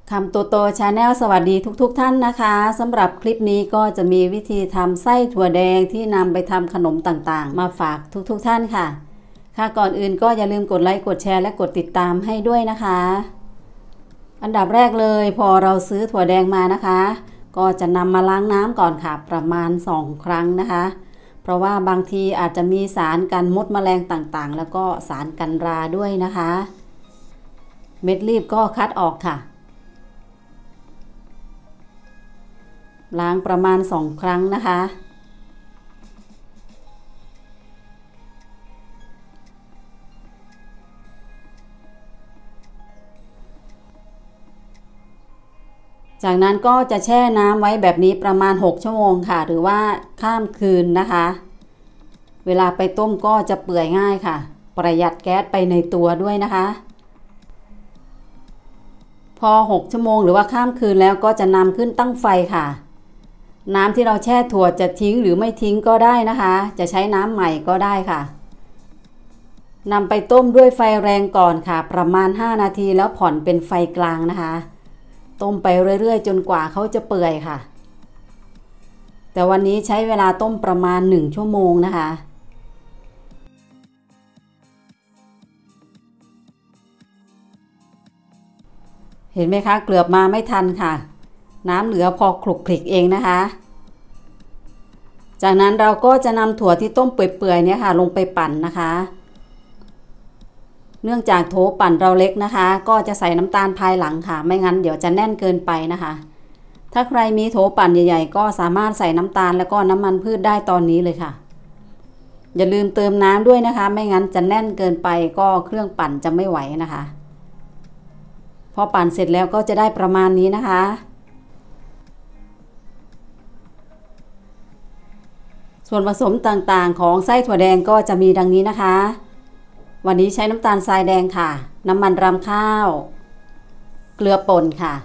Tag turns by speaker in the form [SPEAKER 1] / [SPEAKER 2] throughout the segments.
[SPEAKER 1] คำโตโตชาแนลสวัสดีทุกท่านนะคะสำหรับคลิปนี้ก็จะมีวิธีทำไส้ถั่วแดงที่นำไปทำขนมต่างๆมาฝากทุกท่านค่ะก่อนอื่นก็อย่าลืมกดไลค์กดแชร์และกดติดตามให้ด้วยนะคะอันดับแรกเลยพอเราซื้อถั่วแดงมานะคะก็จะนำมาล้างน้ำก่อนค่ะประมาณ2 ครั้งนะคะเพราะว่าบางทีอาจจะมีสารกันมดแมลงต่างๆแล้วก็สารกันราด้วยนะคะเม็ดรีบก็คัดออกค่ะล้างประมาณ2 ครั้งนะคะจากนั้นก็จะแช่น้ำไว้แบบนี้ประมาณ6 ชั่วโมงค่ะหรือว่าข้ามคืนนะคะเวลาไปต้มก็จะเปื่อยง่ายค่ะประหยัดแก๊สไปในตัวด้วยนะคะพอ6 ชั่วโมงหรือว่าข้ามคืนแล้วก็จะนำขึ้นตั้งไฟค่ะน้ำที่เราแช่ถั่วจะทิ้งหรือไม่ทิ้งก็ได้นะคะจะใช้น้ำใหม่ก็ได้ค่ะนำไปต้มด้วยไฟแรงก่อนค่ะประมาณ5 นาทีแล้วผ่อนเป็นไฟกลางนะคะต้มไปเรื่อยๆจนกว่าเขาจะเปื่อยค่ะแต่วันนี้ใช้เวลาต้มประมาณ1 ชั่วโมงนะคะเห็นไหมคะเกลือบมาไม่ทันค่ะน้ำเหลือพอคลุกคลิกเองนะคะจากนั้นเราก็จะนำถั่วที่ต้มเปื่อยๆเนี่ยค่ะลงไปปั่นนะคะเนื่องจากโถปั่นเราเล็กนะคะก็จะใส่น้ำตาลภายหลังค่ะไม่งั้นเดี๋ยวจะแน่นเกินไปนะคะถ้าใครมีโถปั่นใหญ่ๆก็สามารถใส่น้ำตาลแล้วก็น้ำมันพืชได้ตอนนี้เลยค่ะอย่าลืมเติมน้ำด้วยนะคะไม่งั้นจะแน่นเกินไปก็เครื่องปั่นจะไม่ไหวนะคะพอปั่นเสร็จแล้วก็จะได้ประมาณนี้นะคะส่วนผสมต่างๆของไส้ถั่วแดงก็จะมีดังนี้นะคะวันนี้ใช้น้ำตาลทรายแดงค่ะน้ำมันรำข้าวเกลือป่นค่ะ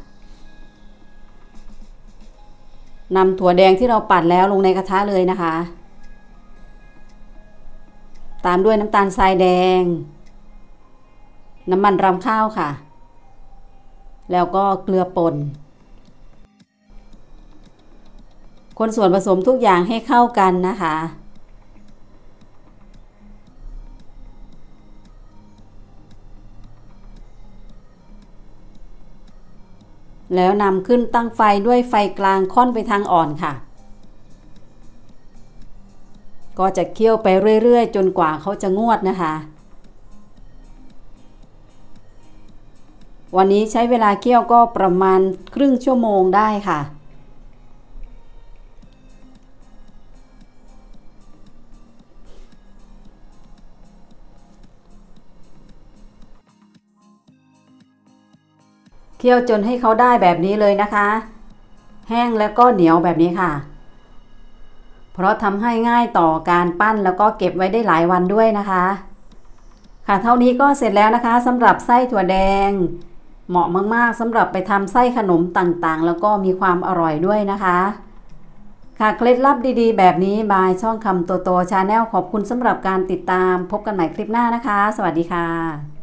[SPEAKER 1] นำถั่วแดงที่เราปั่นแล้วลงในกระทะเลยนะคะตามด้วยน้ำตาลทรายแดงน้ำมันรำข้าวค่ะแล้วก็เกลือป่นคนส่วนผสมทุกอย่างให้เข้ากันนะคะแล้วนำขึ้นตั้งไฟด้วยไฟกลางค่อนไปทางอ่อนค่ะก็จะเคี่ยวไปเรื่อยๆจนกว่าเขาจะงวดนะคะวันนี้ใช้เวลาเคี่ยวก็ประมาณครึ่งชั่วโมงได้ค่ะเคี่ยวจนให้เขาได้แบบนี้เลยนะคะแห้งแล้วก็เหนียวแบบนี้ค่ะเพราะทำให้ง่ายต่อการปั้นแล้วก็เก็บไว้ได้หลายวันด้วยนะคะค่ะเท่านี้ก็เสร็จแล้วนะคะสำหรับไส้ถั่วแดงเหมาะมากๆสำหรับไปทำไส้ขนมต่างๆแล้วก็มีความอร่อยด้วยนะคะค่ะเคล็ดลับดีๆแบบนี้บายช่องคำโตโตชาแนลขอบคุณสำหรับการติดตามพบกันใหม่คลิปหน้านะคะสวัสดีค่ะ